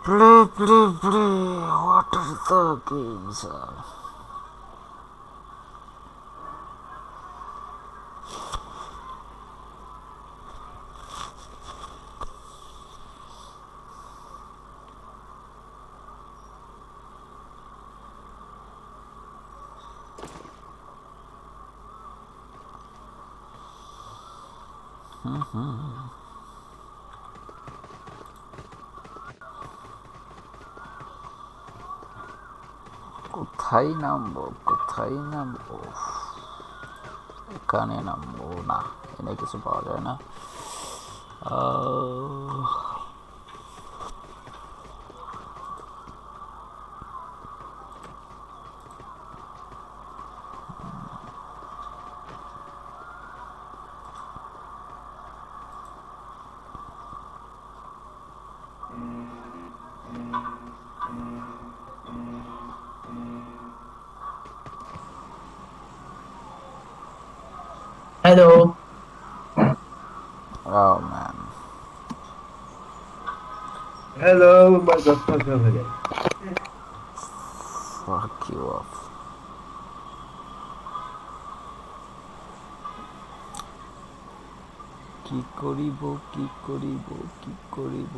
Play, play, play. What are the games? কোথায় নামবো কোথায় নামবো এখানে নামবো না এনে কিছু পাওয়া যায় না Hello. oh man Hello, my God, again. fuck you off কি করিব কি করিব কি করিব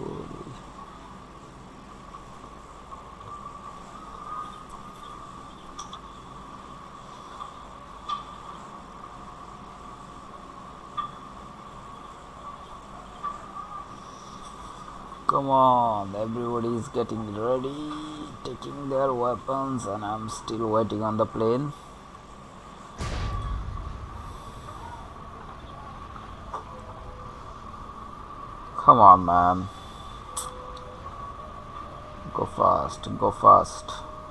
Come on, everybody is getting ready, taking their weapons, and I'm still waiting on the plane. Come on, man. Go fast, go fast.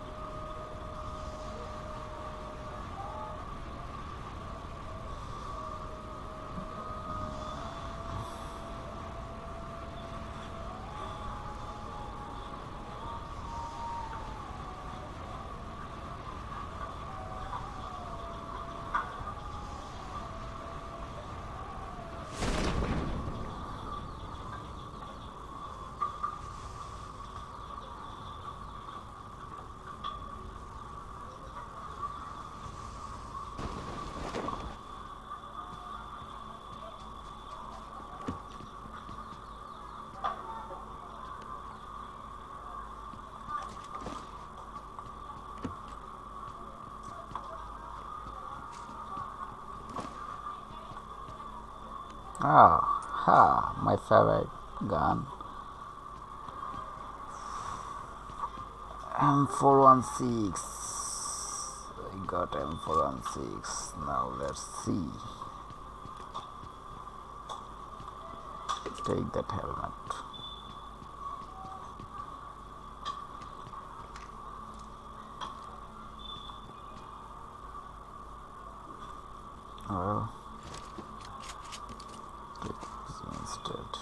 Ah, ha, my favorite gun. M416. I got M416. Now let's see. Take that helmet. Well, take this instead.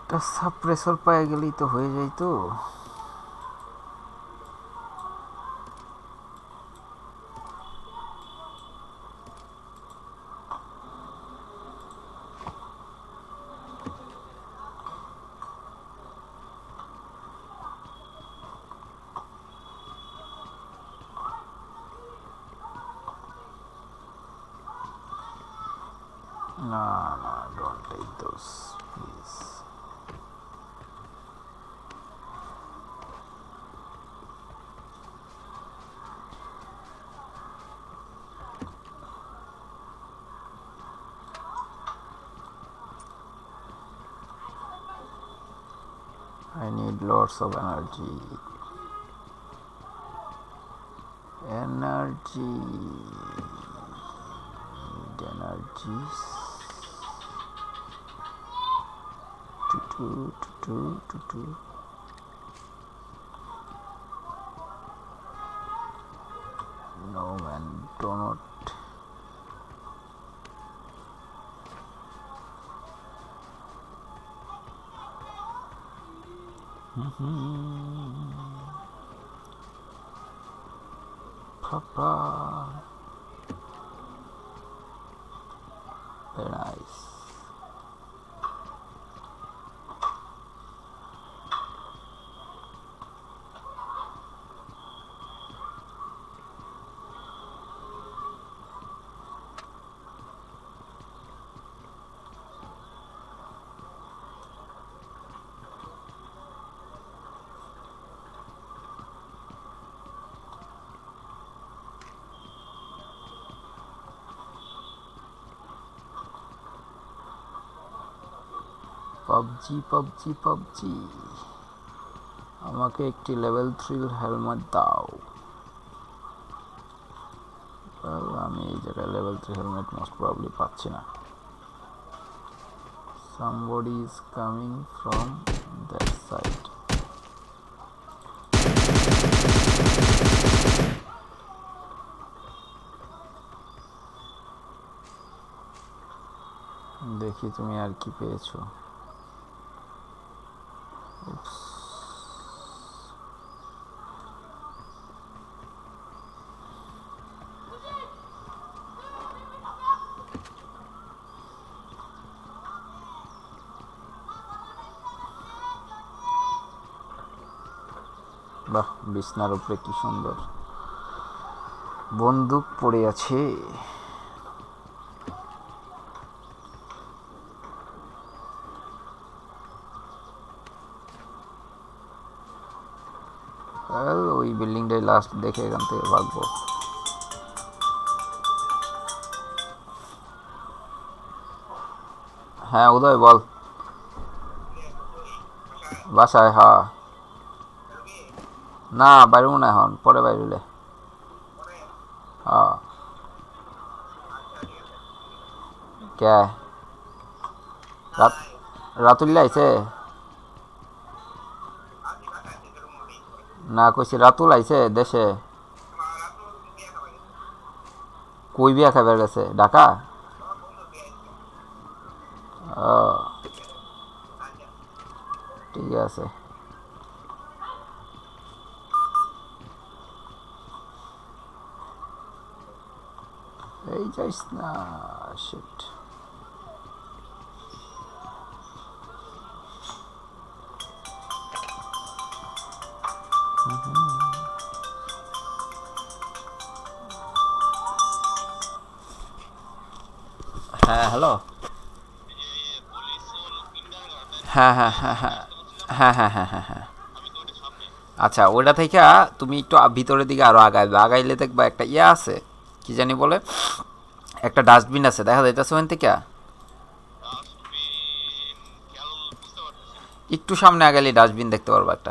একটা suppressor পায়ে গেলেই তো হয়ে যাইতো। No, no, don't take those, please. I need lots of energy. Energy. Need energies. Two. No man, do not. Papa. Very nice. PUBG আমাকে একটি level 3 helmet দাও। আমি এই জায়গায় লেভেল 3 হেলমেট মোস্ট প্রবাবলি পাচ্ছি না। somebody is coming from that side. দেখি তুমি আর কি পেয়েছো। বাহ, বিছনার উপরে কি সুন্দর বন্দুক পড়ে আছে। ওই বিল্ডিংটাই লাস্ট দেখে এখান থেকে ভাগবো। হ্যাঁ উদয় বল। বাসায়? হ্যাঁ না, বাইরে মনে এখন, পরে বাইরে। হ্যাঁ কে রাতুল্লা আইছে না? কইছি রাতুল আইছে দেশে। কই বিয়া খাবার গেছে? ঢাকা? ঠিক আছে। এই যাইস না, শিট। হ্যাঁ হ্যালো। হ্যাঁ হ্যাঁ হ্যাঁ হ্যাঁ হ্যাঁ হ্যাঁ হ্যাঁ হ্যাঁ হ্যাঁ আচ্ছা, ওইটা থেকে তুমি একটু ভিতরের দিকে আরো আগাইবে। আগাইলে দেখবা একটা ইয়ে আছে, কি জানি বলে, একটা ডাস্টবিন আছে, দেখা যাইতেছে ওখান থেকে। একটু সামনে আগাইলে ডাস্টবিন দেখতে পারবো একটা।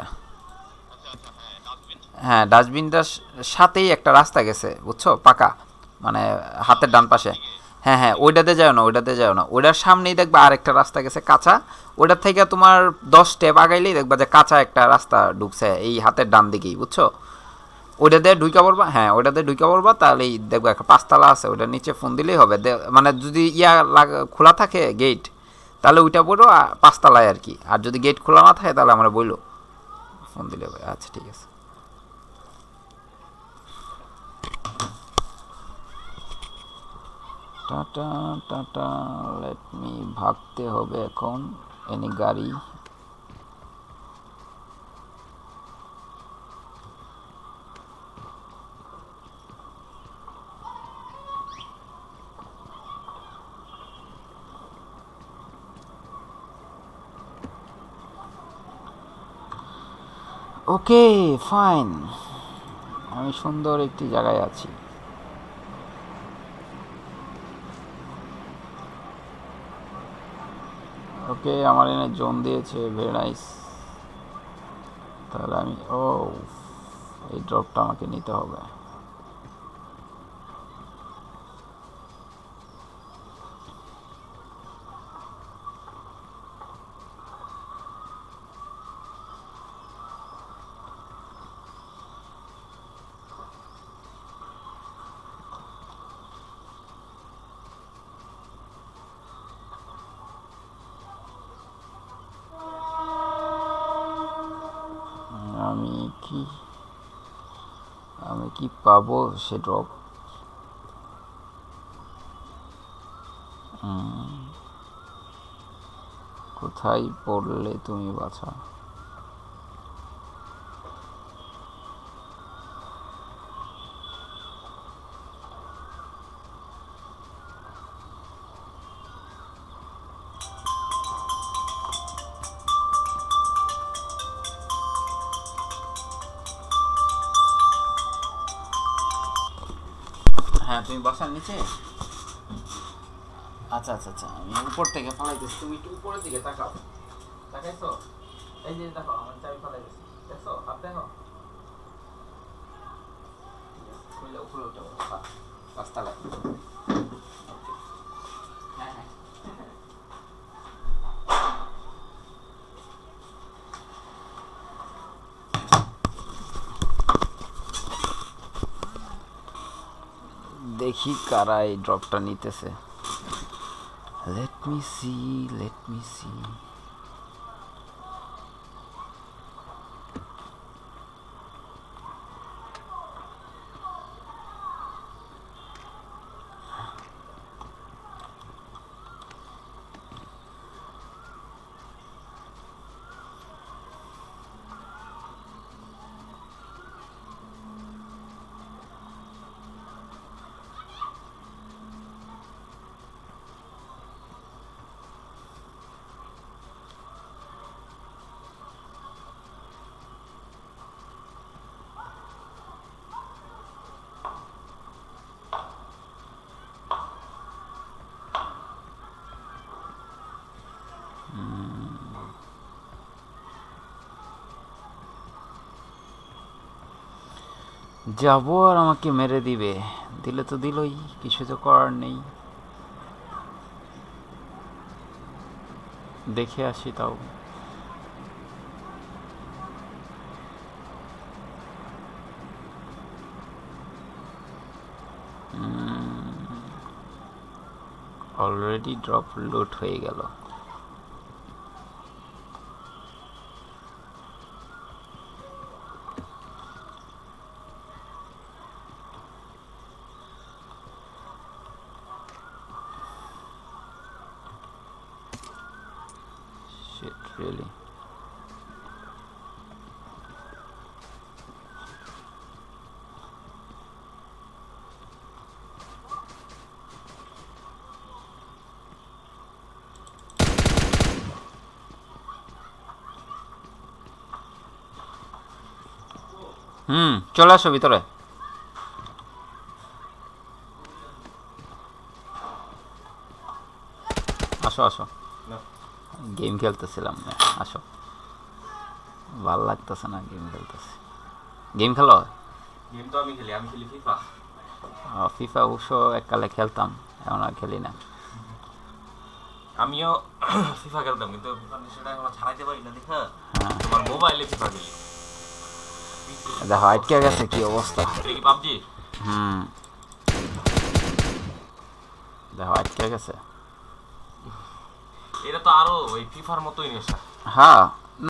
হ্যাঁ, ডাস্টবিনটার সাথেই একটা রাস্তা গেছে, বুঝছো, পাকা, মানে হাতের ডান পাশে। হ্যাঁ হ্যাঁ, ওইটাতে যাও না, ওইটাতে যাও না, ওইটার সামনেই দেখবা আরেকটা রাস্তা গেছে কাঁচা। ওইটার থেকে তোমার 10 স্টেপ আগাইলেই দেখবা যে কাঁচা একটা রাস্তা ঢুকছে এই হাতের ডান দিকেই, বুঝছো। ওইটাতে ঢুকা পড়বা। হ্যাঁ, ওইটাতে ঢুকা পড়বা, তাহলেই দেখবা একটা 5 তলা আছে, ওইটার নিচে ফোন দিলেই হবে। মানে যদি খোলা থাকে গেট, তাহলে ওইটা বলো 5 তলায় আর কি। আর যদি গেট খোলা না থাকে তাহলে আমরা বইলো ফোন দিলে হবে। আচ্ছা ঠিক আছে। টাটা টাটা, লেট মি ভাগতে হবে এখন। এনি গাড়ি? ওকে ফাইন, আমি সুন্দর একটি জায়গায় আছি। ওকে, আমার এনে জোন দিয়েছে, ভেরি নাইস। তাহলে আমি এই ড্রপটা আমাকে নিতে হবে। আমি কি পাবো সে ড্রপ? কোথায় পড়লে তুমি বাছা? হ্যাঁ, তুমি বাসার নিচে? আচ্ছা আচ্ছা আচ্ছা, আমি উপর থেকে ফালাইতেছি, তুমি একটু উপরের দিকে তাকাও। তাকাইছো? এই যে দেখো আমার চাবি ফালাইতেছি, দেখছো? হাত দেখো, খুলে উপরে উঠে পাঁচতলায়। হ্যাঁ হ্যাঁ, দেখি কারা এই ড্রপটা নিতেছে। Let me see, let me see. যাবো আর আমাকে মেরে দিবে। দিলে তো দিলই, কিছু তো করার নেই। দেখে আসি তাও। অলরেডি ড্রপ লুট হয়ে গেল। Shit, really? চলে আসো ভিতরে। আসো আসো, গেম খেলতেছিলাম। আসো, ভাল লাগতেছে না গেম খেলতেছি। গেম খেলো? গেম তো আমি খেলি ফিফা। ফিফা অবশ্য এককালে খেলতাম, এখন আর খেলি না। আমিও ফিফা খেলতাম, কিন্তু ফিফা নেশাটা এখন ছাড়াইতে পারি না। দেখা তোমার মোবাইলে ফিফা খেলি। দেখো আটকে গেছে, কি অবস্থা। এটা কি পাবজি? দেখো আটকে গেছে। এটা তো আরো ওই ফিফার মতোই নেশা। হ্যাঁ